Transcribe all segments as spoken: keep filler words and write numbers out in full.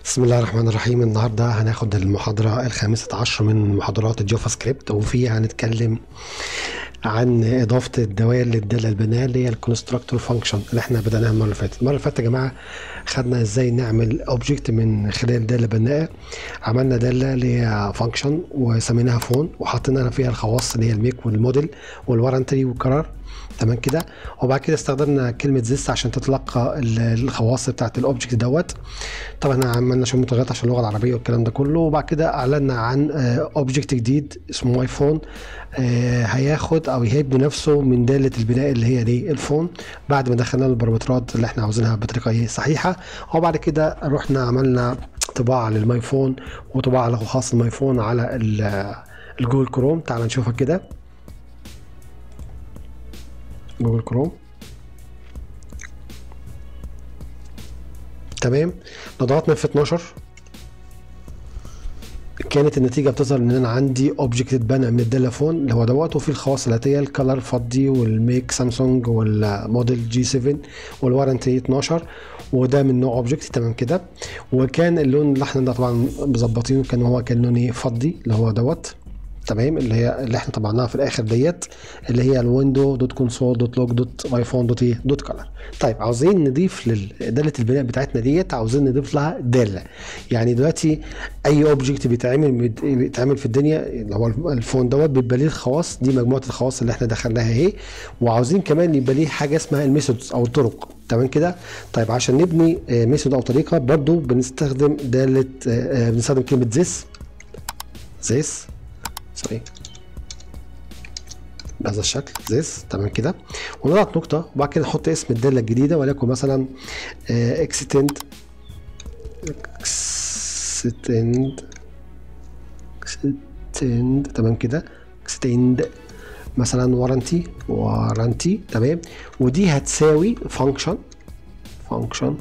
بسم الله الرحمن الرحيم. النهارده هناخد المحاضرة الخامسة عشر من محاضرات الجافا سكريبت، وفيها هنتكلم عن إضافة الدوائر للدالة البناء اللي هي الكونستراكتور فانكشن اللي احنا بدأناها المرة اللي فاتت. المرة اللي فاتت يا جماعة خدنا ازاي نعمل اوبجكت من خلال دالة بناءة. عملنا دالة اللي هي فانكشن وسميناها فون، وحطينا فيها الخواص اللي هي الميك والموديل والورنتري والقرار، تمام كده. وبعد كده استخدمنا كلمه زيس عشان تتلقى الخواص بتاعت الاوبجكت دوت. طبعا احنا عملنا شويه متغيرات عشان اللغه العربيه والكلام ده كله. وبعد كده اعلنا عن اوبجكت جديد اسمه ماي فون، هياخد او يهيب بنفسه من داله البناء اللي هي دي الفون، بعد ما دخلنا له البارامترات اللي احنا عاوزينها بطريقه صحيحه. وبعد كده رحنا عملنا طباعه للماي فون وطباعه له خاص الماي فون على الجوجل كروم. تعال نشوفها كده. جوجل كروم، تمام. لو ضغطنا في اتناشر كانت النتيجه بتظهر ان انا عندي اوبجكت اتبنى من الداله فون اللي هو دوت، وفي الخواص الاتيه الكلر فضي والميك سامسونج والموديل جي سبعة والوارنتي اتناشر، وده من نوع اوبجكت، تمام كده. وكان اللون اللي احنا طبعا مظبطينه كان هو كان لون فضي اللي هو دوت، تمام، اللي هي اللي احنا طبعناها في الاخر ديت اللي هي الويندو دوت كونسول دوت لوج دوت ماي فون دوت ايه دوت كلر. طيب عاوزين نضيف لداله البناء بتاعتنا ديت، عاوزين نضيف لها داله. يعني دلوقتي اي اوبجكت بيتعمل بيتعمل في الدنيا اللي هو الفون دوت بيبقى ليه الخواص دي، مجموعه الخواص اللي احنا دخلناها اهي. وعاوزين كمان يبقى ليه حاجه اسمها الميثودز او الطرق، تمام كده. طيب عشان نبني ميثود او طريقه برضو بنستخدم داله بنستخدم كلمه زيس زيس سوري بهذا الشكل زيس، تمام كده. ونضغط نقطة وبعد كده نحط اسم الدالة الجديدة، وليكن مثلا اكستند اكستند اكستند تمام كده، اكستند مثلا وارنتي وارنتي، تمام. ودي هتساوي فانكشن فانكشن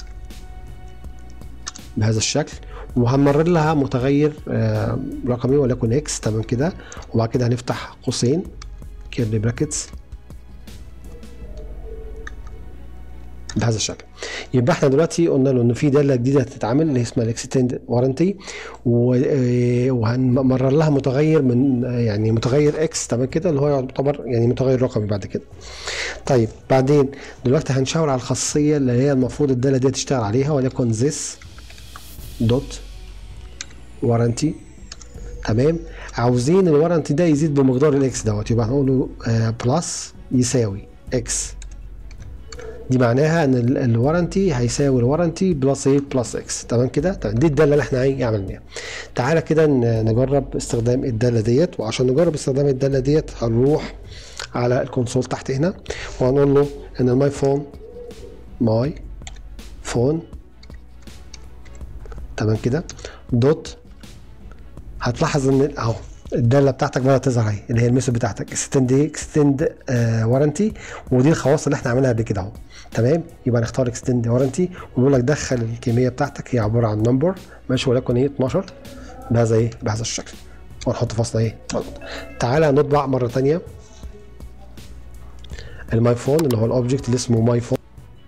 بهذا الشكل، وهنمرر لها متغير آه رقمي وليكن اكس، تمام كده. وبعد كده هنفتح قوسين كيرلي براكتس بهذا الشكل. يبقى احنا دلوقتي قلنا له ان في داله جديده هتتعمل اللي اسمها الاكستند وارنتي، وهنمرر لها متغير من يعني متغير اكس، تمام كده، اللي هو يعتبر يعني متغير رقمي بعد كده. طيب بعدين دلوقتي هنشاور على الخاصيه اللي هي المفروض الداله دي تشتغل عليها، وليكن this دوت وارنتي، تمام. عاوزين الوارنتي ده يزيد بمقدار الاكس دوت، يبقى هنقول له آه بلس يساوي اكس. دي معناها ان الوارنتي هيساوي الوارنتي بلس ايه بلس اكس، تمام كده. دي الداله اللي احنا عملناها. تعالى كده نجرب استخدام الداله ديت. وعشان نجرب استخدام الداله ديت هنروح على الكونسول تحت هنا وهنقول له ان الماي فون ماي فون تمام كده دوت. هتلاحظ ان اهو الداله بتاعتك بدات تظهر اهي اللي هي الميثود بتاعتك اكستند اكستند وارنتي، ودي الخواص اللي احنا عملناها قبل كده اهو، تمام. يبقى نختار اكستند وارنتي ونقول لك دخل الكميه بتاعتك، هي عباره عن نمبر ماشي، وليكن ايه اتناشر بهذا ايه بهذا الشكل، ونحط فاصله ايه مظبوط. تعالى نطبع مره ثانيه الماي فون اللي هو الاوبجكت اللي اسمه ماي فون،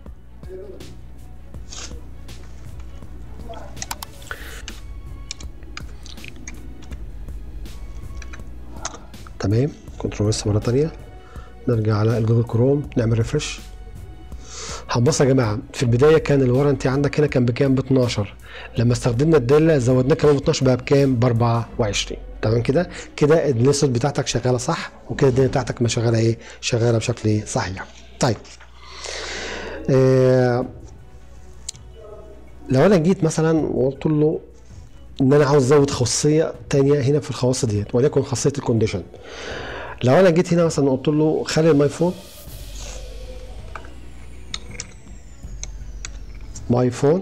تمام. كنترول اس مره ثانيه، نرجع على الجوجل كروم نعمل ريفرش. هنبص يا جماعه في البدايه كان الوارنتي عندك هنا كان بكام؟ ب اتناشر. لما استخدمنا الداله زودناه كمان ب اتناشر بقى بكام؟ ب اربعة وعشرين، تمام كده. كده الميثود بتاعتك شغاله صح، وكده الدنيا بتاعتك ما شغاله ايه؟ شغاله بشكل ايه؟ صحيح. طيب آه لو انا جيت مثلا وقلت له ان انا عاوز ازود خاصيه ثانيه هنا في الخواص ديت، وليكن خاصيه الكونديشن. لو انا جيت هنا مثلا قلت له خلي الماي فون ماي فون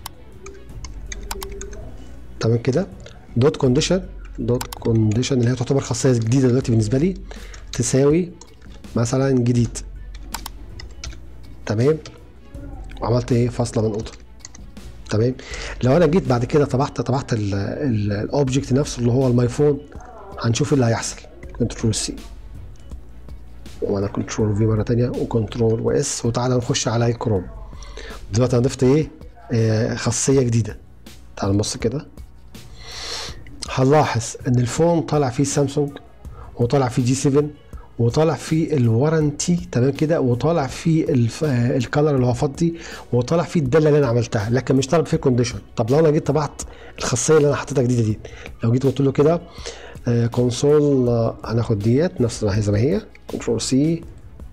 تمام كده دوت كونديشن دوت كونديشن اللي هي تعتبر خاصيه جديده دلوقتي بالنسبه لي، تساوي مثلا جديد، تمام. وعملت ايه؟ فاصله منقوطه، تمام. لو انا جيت بعد كده طبعت طبعت الاوبجكت نفسه اللي هو الماي فون، هنشوف اللي هيحصل. كنترول سي وانا كنترول في مره ثانيه وكنترول واس، وتعالى نخش على الكروم. دلوقتي انا ضفت ايه؟ آه خاصيه جديده، تعال نبص كده، هنلاحظ ان الفون طالع فيه سامسونج، وطالع فيه جي سبعة، وطالع فيه الورنتي تمام كده، وطالع فيه الكالر اللي هو فضي، وطالع فيه الداله اللي انا عملتها، لكن مش طالع فيه كونديشن. طب لو انا جيت طبعت الخاصيه اللي انا حطيتها جديده دي، لو جيت قلت له كده كونسول، هناخد ديت نفس ما هي زي ما هي، كنترول سي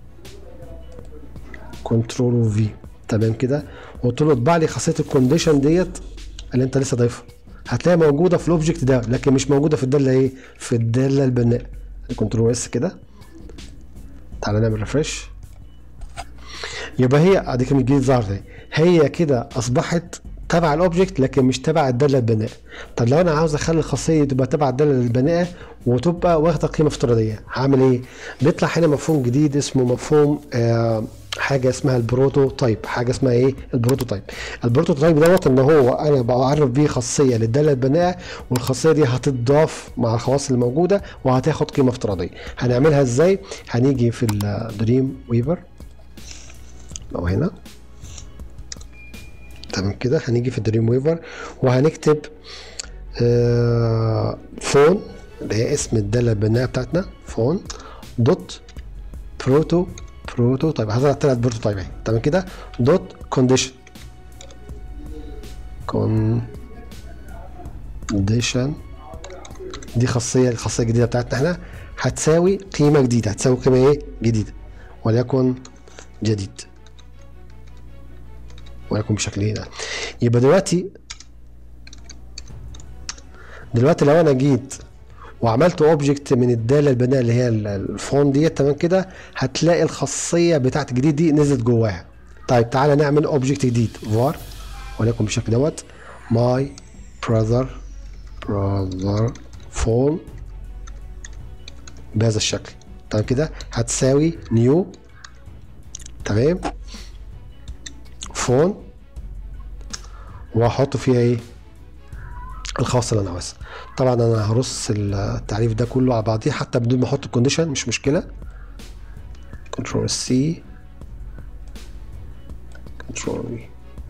كنترول في تمام كده، وقلت له اطبع لي خاصيه الكونديشن ديت اللي انت لسه ضايفها، هتلاقيها موجوده في الاوبجكت ده، لكن مش موجوده في الداله ايه، في الداله البناء. كنترول اس كده، تعالى نعمل ريفرش، يبقى هي ادي كلمه جديد ظهرت، هي كده اصبحت تبع الاوبجكت لكن مش تبع الداله البناء. طب لو انا عاوز اخلي الخاصيه تبقى تبع الداله البناء وتبقى واخده قيمه افتراضيه، هعمل ايه؟ بيطلع هنا مفهوم جديد اسمه مفهوم آه حاجه اسمها البروتو تايب. حاجه اسمها ايه؟ البروتو تايب. البروتو تايب دوت ان هو انا بعرف بيه خاصيه للداله البناء، والخاصيه دي هتضاف مع الخواص الموجوده وهتاخد قيمه افتراضيه. هنعملها ازاي؟ هنيجي في الدريم ويفر لو هنا تمام كده، هنيجي في الدريم ويفر وهنكتب آه فون اللي هي اسم الداله البناء بتاعتنا، فون دوت بروتو بروتو تايب، هطلع طلعت بروتو تايب اهي تمام كده، دوت كونديشن كونديشن دي خاصيه الخاصيه الجديده بتاعتنا احنا، هتساوي قيمه جديده، هتساوي قيمه ايه؟ جديده، وليكن جديد، وليكن بالشكل ده. يبقى دلوقتي دلوقتي لو انا جيت وعملت اوبجكت من الداله البناء اللي هي الفون ديت تمام كده، هتلاقي الخاصيه بتاعت الجديد دي نزلت جواها. طيب تعالى نعمل اوبجكت جديد فار، وليكن بالشكل دوت ماي براذر براذر فون بهذا الشكل تمام كده، هتساوي نيو تمام فون، وهحط فيها ايه؟ الخاص اللي انا عاوزها. طبعا انا هرص التعريف ده كله على بعضيه حتى بدون ما احط الكونديشن، مش مشكله. كنترول سي كنترول في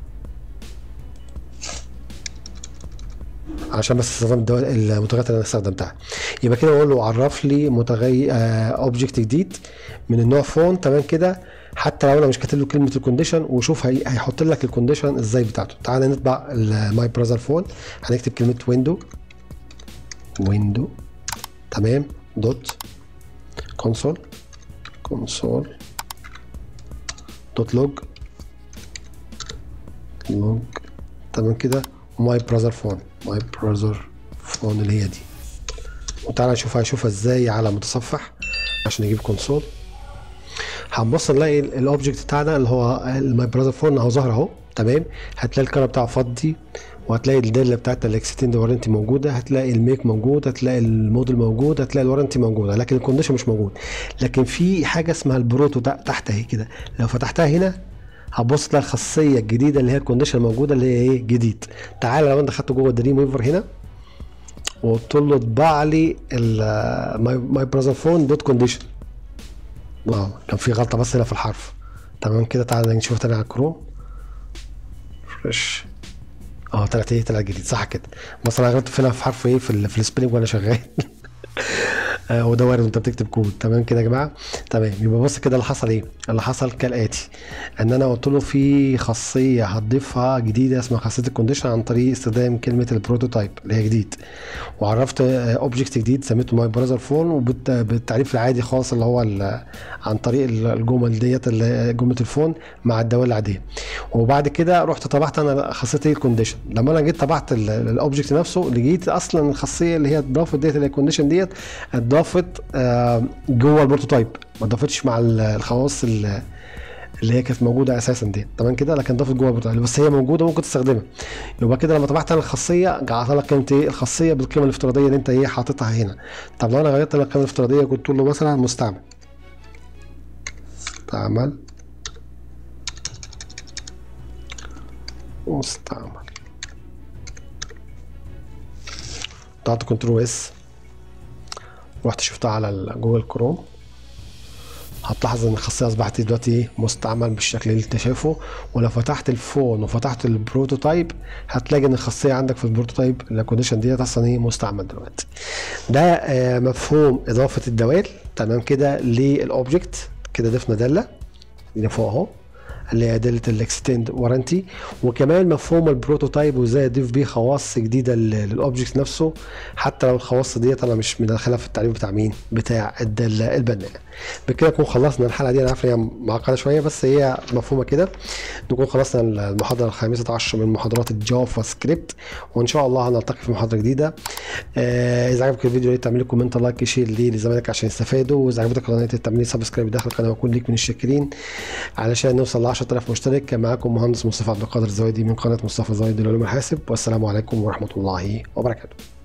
عشان بس استخدام المتغيرات اللي انا استخدمتها. يبقى كده بقول له عرف لي متغير اوبجكت جديد من النوع فون تمام كده، حتى لو انا مش كاتب له كلمه الكونديشن، وشوف هي هيحط لك الكونديشن ازاي بتاعته. تعالى نطبع الماي براذر فون، هنكتب كلمه ويندو ويندو تمام دوت كونسول كونسول دوت لوج لوج تمام كده، ماي براذر فون ماي براذر فون اللي هي دي. وتعالى نشوفها هنشوفها ازاي على متصفح عشان نجيب كونسول. هنبص نلاقي الاوبجكت بتاعنا اللي هو الماي براذر فون اهو ظاهر اهو تمام، هتلاقي الكلر بتاعه فضي، وهتلاقي الداله بتاعتنا الاكستند وارنتي موجوده، هتلاقي الميك موجود، هتلاقي الموديل موجود، هتلاقي الوارنتي موجوده، لكن الكونديشن مش موجود. لكن في حاجه اسمها البروتو تحت اهي كده، لو فتحتها هنا هتبص تلاقي الخاصيه الجديده اللي هي الكونديشن موجوده اللي هي ايه؟ جديد. تعالى لو انا دخلت جوه الدريم ويفر هنا وقلت له اطبع لي الماي براذر فون دوت كونديشن، اه كان في غلطه بس هنا في الحرف تمام كده. تعالى نشوف تاني على الكروم فريش، اه طلعت ايه؟ طلعت جديد صح كده. بس انا غلطت فينا في حرف ايه في, في السبيلنج وانا شغال آه وده وارد وانت بتكتب كود تمام كده يا جماعه. تمام، يبقى بص كده اللي حصل ايه؟ اللي حصل كالاتي، ان انا قلت له في خاصيه هتضيفها جديده اسمها خاصيه الكونديشن عن طريق استخدام كلمه البروتوتايب اللي هي جديد، وعرفت اوبجكت جديد سميته ماي براذر فون، وبالتعريف العادي خالص اللي هو عن طريق الجمل ديت جمله الفون مع الدوال العاديه. وبعد كده رحت طبعت انا خاصيه الكونديشن. لما انا جيت طبعت الاوبجكت نفسه، لقيت اصلا الخاصيه اللي هي اتضافت ديت اللي هي الكونديشن ديت اتضافت جوه البروتوتايب، ما اتضافتش مع الخواص اللي هي كانت موجوده اساسا دي تمام كده، لكن ضافت جوه البروتوتايب، بس هي موجوده ممكن تستخدمها. يبقى كده لما طبعت انا الخاصيه جعلت لك انت ايه؟ الخاصيه بالقيمه الافتراضيه اللي انت ايه حاططها هنا. طب لو انا غيرت لك القيمه الافتراضيه قلت له مثلا مستعمل مستعمل مستعمل ضغطت كنترول اس، رحت شفتها على جوجل كروم، هتلاحظ ان الخاصيه اصبحت دلوقتي مستعمل بالشكل اللي انت شايفه. ولو فتحت الفون وفتحت البروتوتايب هتلاقي ان الخاصيه عندك في البروتوتايب الكونديشن ديت اصلا ايه مستعمل دلوقتي. ده آه مفهوم اضافه الدوال تمام كده للاوبجكت. كده ضفنا داله اللي فوق اهو اللي هي داله الاكستند وارنتي، وكمان مفهوم البروتوتايب وازاي اضيف بيه خواص جديده للاوبجكت نفسه، حتى لو الخواص ديت انا مش مدخلها في التعريف بتاع مين بتاع الداله البناء. بكده نكون خلصنا الحلقه دي. انا عارف ان هي معقده شويه بس هي مفهومه كده. نكون خلصنا المحاضره الخامسه عشر من محاضرات الجافا سكريبت، وان شاء الله هنلتقي في محاضره جديده. آه اذا عجبك الفيديو يا ريت تعمل لي كومنت لايك شير ليه لزمايلك عشان يستفادوا، واذا عجبتك القناه تعمل لي سبسكرايب داخل القناه واكون ليك من الشاكرين علشان نوصل ل عشرة آلاف مشترك. كان معاكم مهندس مصطفى عبد القادر الزويدي من قناه مصطفى الزويدي لعلوم الحاسب، والسلام عليكم ورحمه الله وبركاته.